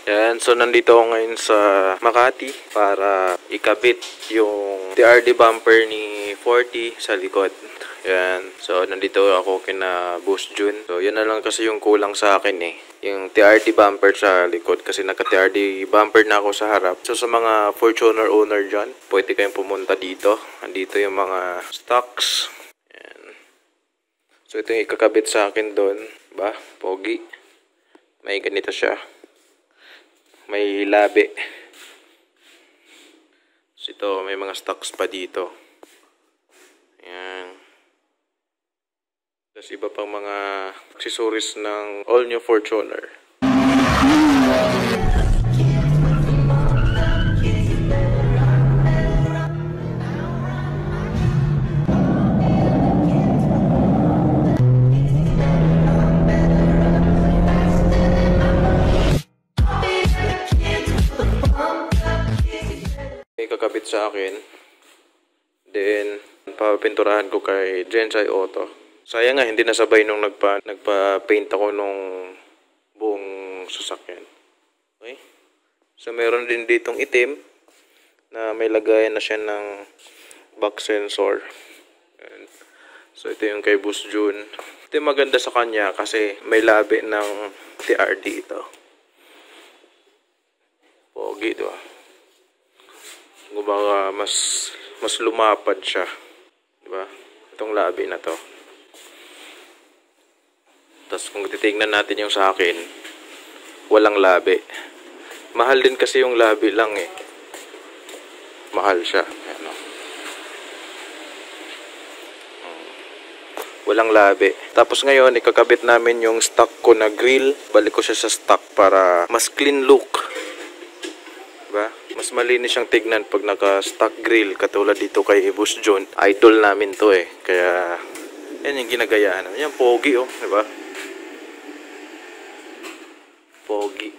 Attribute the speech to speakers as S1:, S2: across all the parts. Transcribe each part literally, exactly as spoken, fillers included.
S1: Yan, so nandito ako ngayon sa Makati para ikabit yung T R D bumper ni forty sa likod. Yan, so nandito ako kina Boss Jun. So yun na lang kasi yung kulang sa akin eh. Yung T R D bumper sa likod kasi naka-T R D bumper na ako sa harap. So sa mga Fortuner owner dyan, pwede kayong pumunta dito. Andito yung mga stocks. Yan. So ito yung ikakabit sa akin doon. Ba? Pogi. May ganito siya. May labi. So ito, may mga stocks pa dito. Ayan. Tapos iba pang mga accessories ng all new Fortuner. Kakabit sa akin, then papinturahan ko kay Gensai Auto. Sayang nga hindi nasabay nung nagpa nagpa-paint ako nung buong sasakyan. Okay? So meron din ditong itim na may lagayan na siya ng back sensor. And, so ito yung kay Boss Jun. Ito yung maganda sa kanya kasi may labi ng T R D ito. Pogi, diba? Kumbaga mas mas lumapad siya, di ba? Itong labi na to. Tapos kung titingnan natin yung sa akin, walang labi. Mahal din kasi yung labi lang eh. Mahal siya. Ano? Walang labi. Tapos ngayon, ikakabit namin yung stock ko na grill. Balik ko siya sa stock para mas clean look. Diba? Mas malinis siyang tignan pag naka-stock grill. Katulad dito kay Boss Jun. Idol namin to eh. Kaya, yan yung ginagayaan. Yan, pogi oh. Diba? Pogi.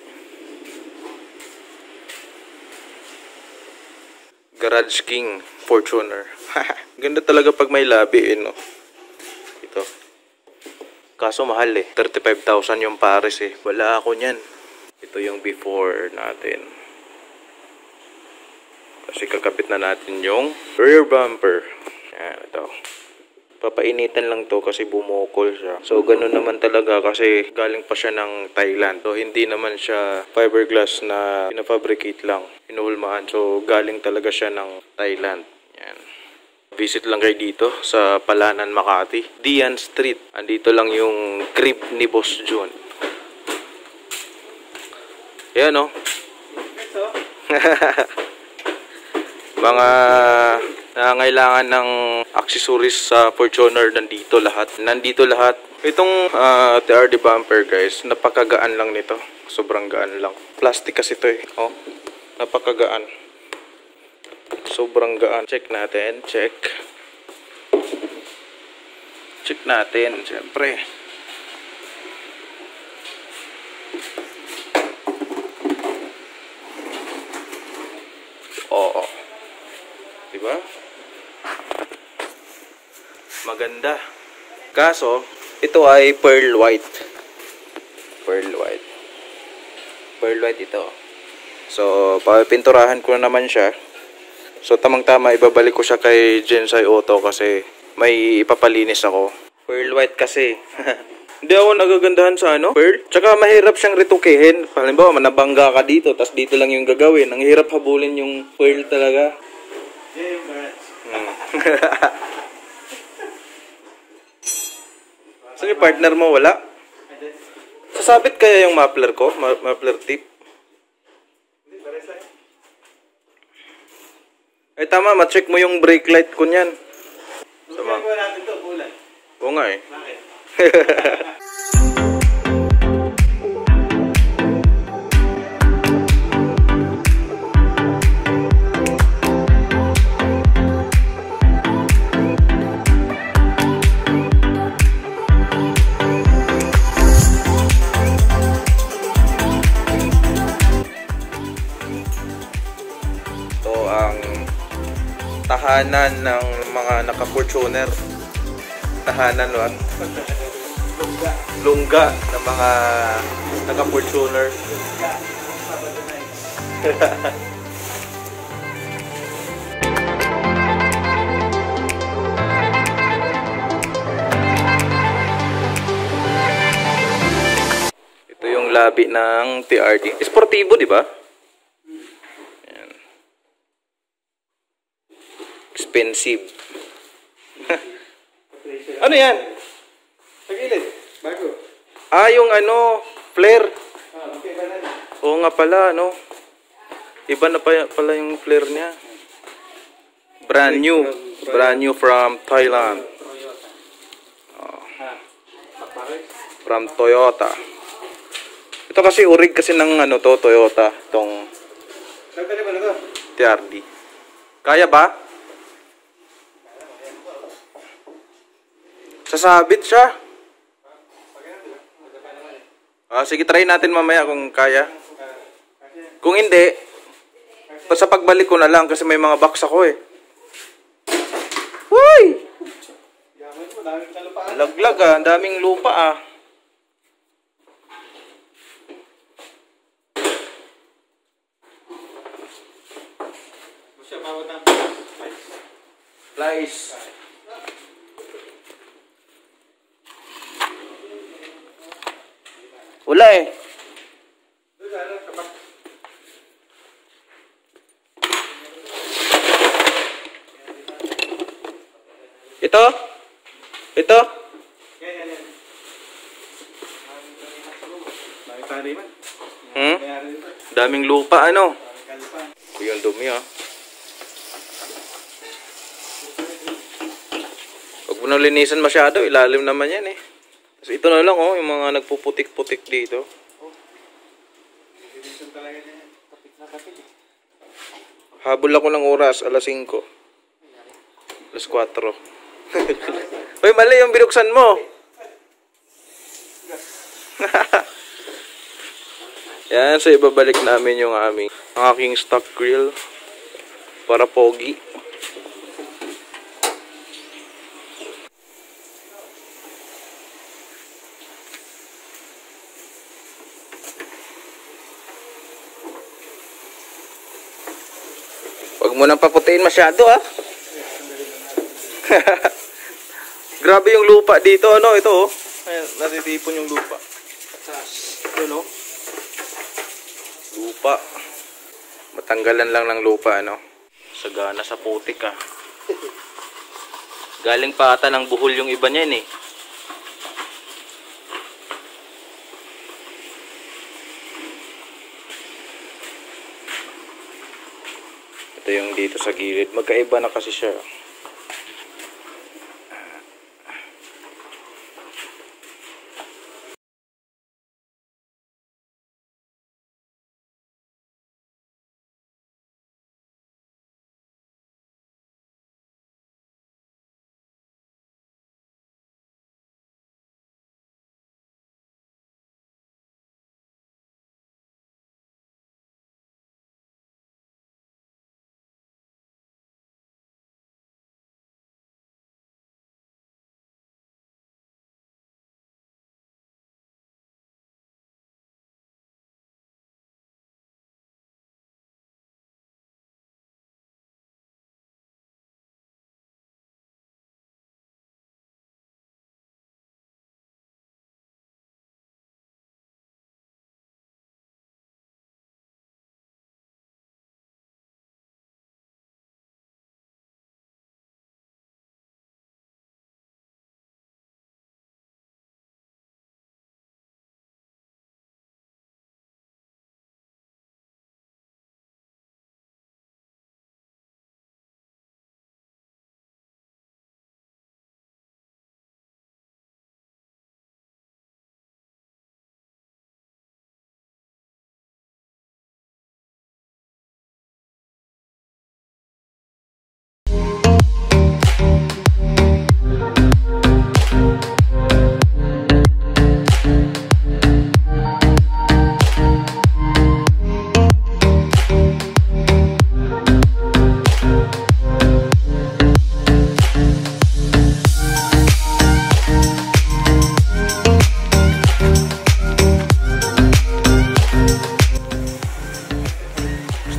S1: Garage King Fortuner. Ganda talaga pag may labi eh, no? Ito. Kaso mahal eh. thirty-five thousand yung pares eh. Wala ako nyan. Ito yung before natin. Kasi kakapit na natin yung rear bumper. Ayan, ito. Papainitan lang to kasi bumukol siya. So, ganun naman talaga kasi galing pa siya ng Thailand. So, hindi naman siya fiberglass na pinafabricate lang. Inuulmaan. So, galing talaga siya ng Thailand. Ayan. Visit lang kayo dito sa Palanan, Makati. Dian Street. Andito lang yung crib ni Boss Jun. Ayan, oh. Mga nangangailangan ng accessories sa Fortuner, nandito lahat. Nandito lahat. Itong uh, T R D bumper guys, napakagaan lang nito. Sobrang gaan lang. Plastic kasi ito eh. Oh, napakagaan. Sobrang gaan. Check natin. Check. Check natin. Siyempre. Oo. Diba? Maganda. Kaso, ito ay pearl white. Pearl white. Pearl white ito. So, papinturahan ko na naman siya. So, tamang-tama, ibabalik ko siya kay Gensai Auto kasi may ipapalinis ako. Pearl white kasi. Hindi ako nagagandahan sa ano, pearl. Tsaka mahirap siyang ritukihin. Halimbawa, manabangga ka dito, tas dito lang yung gagawin. Ang hirap habulin yung pearl talaga.
S2: Yeah, yung parents.
S1: Hmm. So, yung partner mo, wala? Sasabit kaya yung muffler ko? Ma muffler tip?
S2: Hindi, pares lang.
S1: Eh, tama, ma-check mo yung brake light ko niyan.
S2: Sama. Kung natin ito, bulan.
S1: Oo nga eh.
S2: Bakit?
S1: tahanan ng mga naka-Fortuner. Tahanan, what?
S2: Lungga.
S1: Lungga ng mga naka-Fortuner.
S2: Lungga.
S1: Ito yung labi ng T R D. Esportivo, di ba? Ayan. Expensive. Ano yan?
S2: Sa gilid. Bago.
S1: Ah, yung ano, flare.
S2: Ah, okay ba na?
S1: Oo nga pala, ano. Iba na pa, pala yung flare niya. Brand new. Brand new from Thailand. Oh,
S2: Ah. Bakbaris.
S1: from Toyota. Ito kasi urig kasi ng ano to, Toyota. Itong
S2: Nagdali ba na to?
S1: T R D. Kaya ba? Sasabit siya. Ah, sige, try natin mamaya kung kaya. Kung hindi, sa pagbalik ko na lang kasi may mga box ako eh. Uy!
S2: Yaman mo, daming kalupaan.
S1: Laglag ah, ang daming lupa ah.
S2: Siya, bawat ang
S1: Flies. Wala eh.
S2: doon, ano, kabak.
S1: Ito? Ito?
S2: Yan, yan, yan. Daming taniman.
S1: Hmm?
S2: Mayari dito.
S1: Daming lupa ano?
S2: Daming kalupaan.
S1: Ito yung dumi ah. Huwag mo nang linisan masyado, ilalim naman yan eh. Tapos ito na lang oh, yung mga nagpuputik-putik dito.
S2: Linisan talaga niya. Kapit na kapit eh.
S1: Habol ako ng oras, alas singko. alas kwatro. Uy, mali yung binuksan mo. Yan, so ibabalik namin yung aming, ang aking stock grill para pogi. Huwag mo nang paputiin masyado ah. Grabe yung lupa dito, ano, ito oh. Ayan, natitipon yung lupa. Yun oh. Lupa. Matanggalan lang ng lupa, ano. Sagana sa putik ah. Galing pa ata ng buhol yung iba niyan eh. Ito yung dito sa gilid. Magkaiba na kasi siya.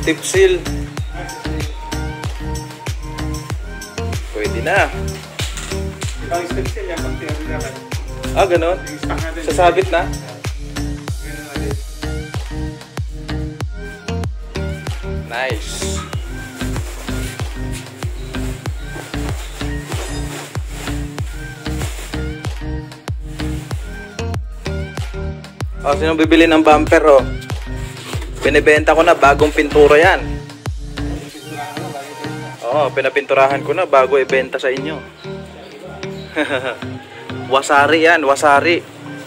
S1: Step seal. Pwede na.
S2: Ibang step seal yan, pag tiyari naman.
S1: Ah, ganun?
S2: Yung stock natin.
S1: Sasabit na?
S2: Ganun natin.
S1: Nice. Oh, sino bibili ng bumper, oh? Binibenta ko na, bagong pintura yan. Oo, oh, pinapinturahan ko na bago ibenta sa inyo. Wasari yan, wasari.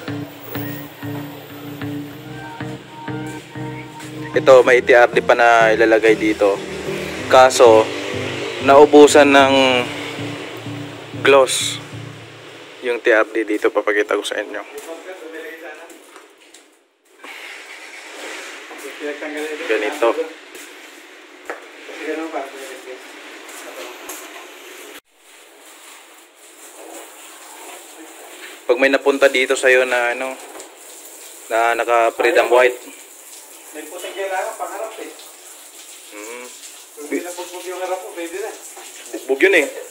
S1: Ito, may T R D pa na ilalagay dito. Kaso, naubusan ng gloss yung T R D dito. Papakita ko sa inyo. Ganito. Pag may napunta dito sa'yo na ano, na naka-freedom white.
S2: May puting kailangan pangharap eh.
S1: Hmm.
S2: Kung hindi na bugbog yung harap mo, pwede na.
S1: Bugbog yun eh.